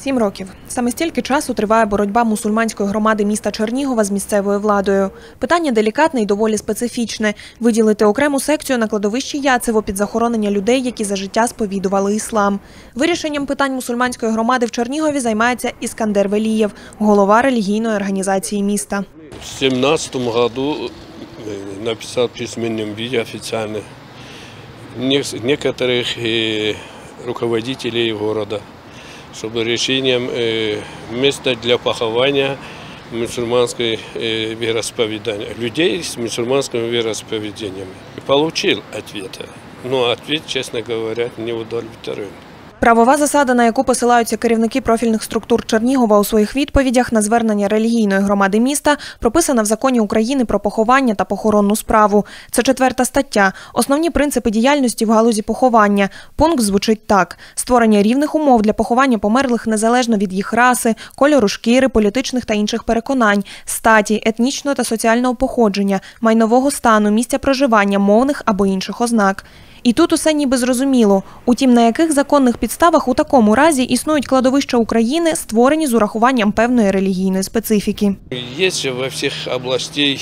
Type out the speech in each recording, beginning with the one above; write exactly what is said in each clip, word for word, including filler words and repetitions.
Сім років. Саме стільки часу триває боротьба мусульманської громади міста Чернігова з місцевою владою. Питання делікатне і доволі специфічне – виділити окрему секцію на кладовищі Яцево під захоронення людей, які за життя сповідували іслам. Вирішенням питань мусульманської громади в Чернігові займається Іскандер Велієв, голова релігійної організації міста. В две тысячи семнадцатом году написал в письменном виде официально некоторых руководителей города, чтобы решением места для похования мусульманской вероисповедания, людей с мусульманскими вероисповеданиями. Получил ответ, но ответ, честно говоря, не удовлетворен. Правова засада, на яку посилаються керівники профільних структур Чернігова у своїх відповідях на звернення релігійної громади міста, прописана в Законі України про поховання та похоронну справу. Це четверта стаття. Основні принципи діяльності в галузі поховання. Пункт звучить так. Створення рівних умов для поховання померлих незалежно від їх раси, кольору шкіри, політичних та інших переконань, статі, етнічного та соціального походження, майнового стану, місця проживання, мовних або інших ознак. І тут усе ніби зрозуміло. Утім, на яких законних підставах у такому разі існують кладовища України, створені з урахуванням певної релігійної специфіки? Є во всіх областях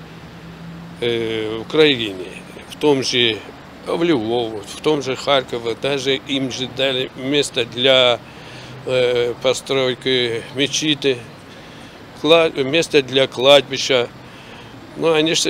України, в тому ж в Львові, в тому ж Харкові, навіть їм же дали місце для постройки мечети, місце для кладбища. Ну, конечно,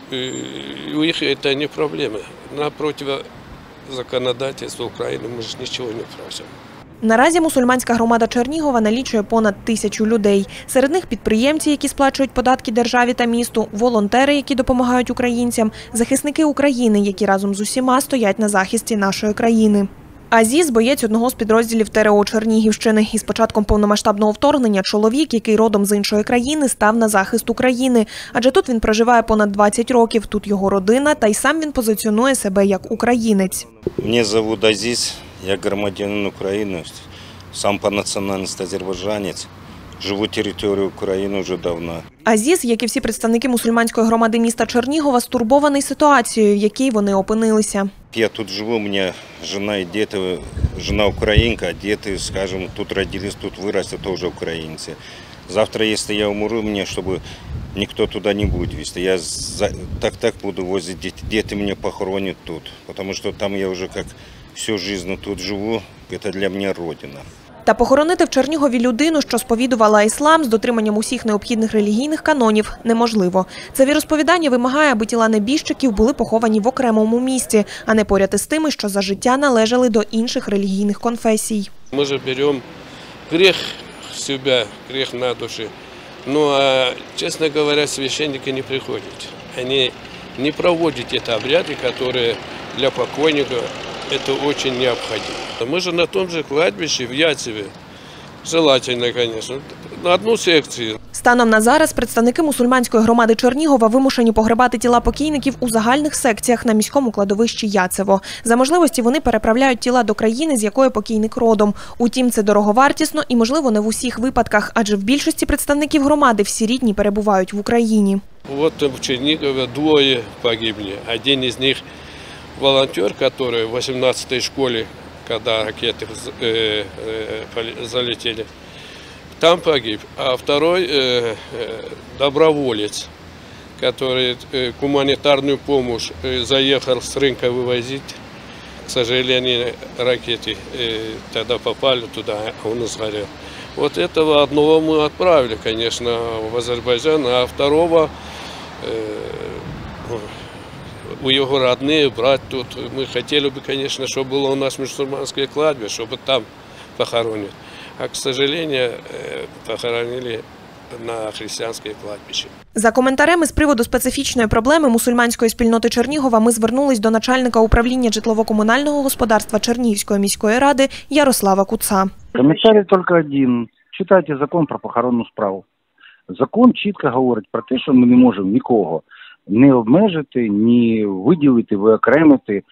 у них это не проблема. Напротив законодательства України ми ж нічого не просимо. Наразі мусульманська громада Чернігова налічує понад тисячу людей. Серед них підприємці, які сплачують податки державі та місту, волонтери, які допомагають українцям, захисники України, які разом з усіма стоять на захисті нашої країни. Азіз – боєць одного з підрозділів ТРО Чернігівщини. І з початком повномасштабного вторгнення чоловік, який родом з іншої країни, став на захист України. Адже тут він проживає понад двадцять років, тут його родина, та й сам він позиціонує себе як українець. Мене звуть Азіз, я громадянин України, сам по національності азербайджанець. Живу територію України вже давно. Азіз, як і всі представники мусульманської громади міста Чернігова, стурбований ситуацією, в якій вони опинилися. Я тут живу, у мене жена і діти, жена українка, а діти, скажімо, тут родились, тут виросли, теж українці. Завтра, якщо я умру, мені, щоб ніхто туди не буде везти. Я так-так буду возити діти, діти мене похоронять тут, тому що там я вже як всю життя тут живу, це для мене родина. Та похоронити в Чернігові людину, що сповідувала іслам з дотриманням усіх необхідних релігійних канонів, неможливо. Це віросповідання вимагає, аби тіла небіжчиків були поховані в окремому місці, а не поряд із тими, що за життя належали до інших релігійних конфесій. Ми ж беремо гріх в себе, гріх на душі. Ну, а, чесно говоря, священники не приходять. Вони не проводять ці обряди, які для покойника это очень необходимо. Мы же на том же кладбище в Яцеве, желательно, конечно, на одну секцію. Станом на зараз представники мусульманської громади Чернігова вимушені погребати тіла покійників у загальних секціях на міському кладовищі Яцево. За можливості вони переправляють тіла до країни, з якої покійник родом. Утім, це дороговартісно і, можливо, не в усіх випадках, адже в більшості представників громади всі рідні перебувають в Україні. От в Чернігові двоє погибли. Один із них волонтер, который в восемнадцатой школе, когда ракеты э, э, залетели, там погиб. А второй э, доброволец, который э, гуманитарную помощь э, заехал с рынка вывозить. К сожалению, ракеты э, тогда попали туда, а он сгорел. Вот этого одного мы отправили, конечно, в Азербайджан, а второго э, у його родні, брат тут. Ми хотіли б, звісно, щоб було у нас мусульманське кладбище, щоб там похоронити. А, к сожалению, похоронили на християнське кладбище. За коментарем із приводу специфічної проблеми мусульманської спільноти Чернігова ми звернулись до начальника управління житлово-комунального господарства Чернігівської міської ради Ярослава Куца. Коментарій тільки один. Читайте закон про похоронну справу. Закон чітко говорить про те, що ми не можемо нікого не обмежити, ні виділити, виокремити.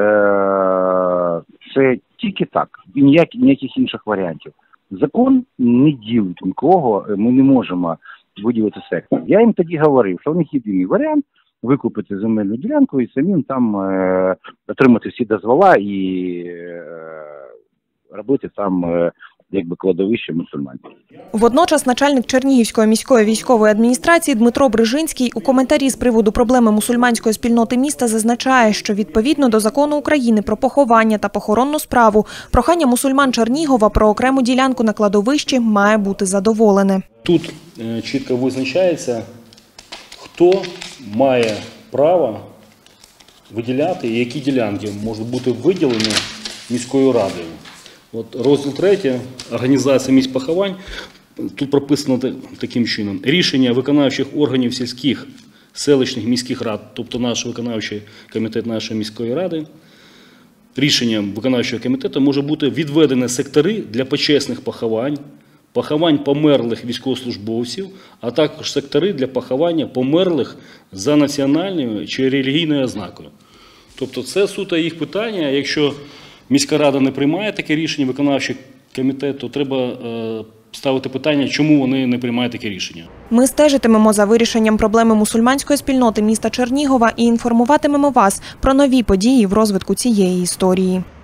Це тільки так, ніяких інших варіантів. Закон не ділить нікого, ми не можемо виділити сектор. Я їм тоді говорив, що у них єдиний варіант – викупити земельну ділянку і самим там отримати всі дозвола і робити там якби кладовище мусульманів. Водночас начальник Чернігівської міської військової адміністрації Дмитро Брижинський у коментарі з приводу проблеми мусульманської спільноти міста зазначає, що відповідно до закону України про поховання та похоронну справу, прохання мусульман Чернігова про окрему ділянку на кладовищі має бути задоволене. Тут чітко визначається, хто має право виділяти і які ділянки можуть бути виділені міською радою. От розділ третій «Організація місць поховань» тут прописано таким чином. Рішення виконавчих органів сільських, селищних, міських рад, тобто наш виконавчий комітет нашої міської ради, рішенням виконавчого комітету може бути відведені сектори для почесних поховань, поховань померлих військовослужбовців, а також сектори для поховання померлих за національною чи релігійною ознакою. Тобто це суто їх питання. Якщо міська рада не приймає таке рішення, виконавчий комітет, то треба е, ставити питання, чому вони не приймають таке рішення. Ми стежитимемо за вирішенням проблеми мусульманської спільноти міста Чернігова і інформуватимемо вас про нові події в розвитку цієї історії.